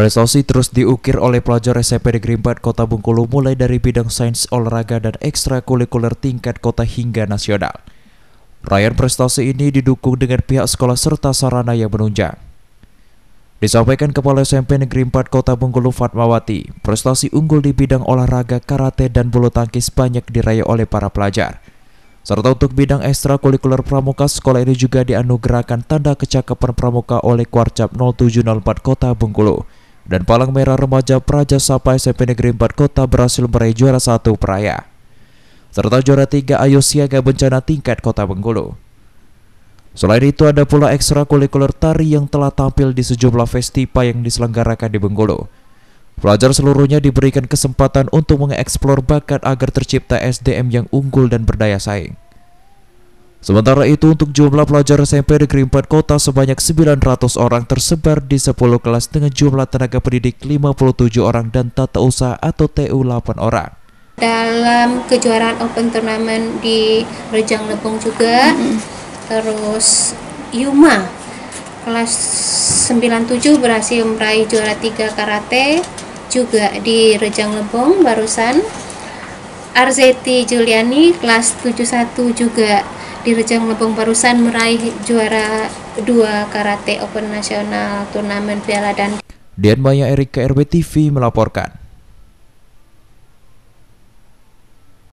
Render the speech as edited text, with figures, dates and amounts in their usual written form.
Prestasi terus diukir oleh pelajar SMP Negeri 4 Kota Bengkulu mulai dari bidang sains, olahraga, dan ekstrakurikuler tingkat kota hingga nasional. Raihan prestasi ini didukung dengan pihak sekolah serta sarana yang menunjang. Disampaikan Kepala SMP Negeri 4 Kota Bengkulu Fatmawati, prestasi unggul di bidang olahraga, karate, dan bulu tangkis banyak diraih oleh para pelajar. Serta untuk bidang ekstrakurikuler pramuka, sekolah ini juga dianugerahkan tanda kecakapan pramuka oleh Kuarcap 0704 Kota Bengkulu. Dan Palang Merah Remaja Praja Sapa SMP Negeri 4 Kota berhasil meraih juara 1 Peraya. Serta juara 3 Ayo Siaga Bencana tingkat Kota Bengkulu. Selain itu ada pula ekstrakurikuler tari yang telah tampil di sejumlah festival yang diselenggarakan di Bengkulu. Pelajar seluruhnya diberikan kesempatan untuk mengeksplor bakat agar tercipta SDM yang unggul dan berdaya saing. Sementara itu untuk jumlah pelajar SMP Negeri 4 Kota sebanyak 900 orang tersebar di 10 kelas dengan jumlah tenaga pendidik 57 orang dan tata usaha atau TU 8 orang. Dalam kejuaraan Open Turnamen di Rejang Lebong juga, terus Yuma kelas 97 berhasil meraih juara 3 karate juga di Rejang Lebong barusan. Arzeti Juliani kelas 71 juga di Rejang Lebong barusan meraih juara 2 karate Open Nasional Turnamen Piala dan Dian Maya Erika RBTV melaporkan.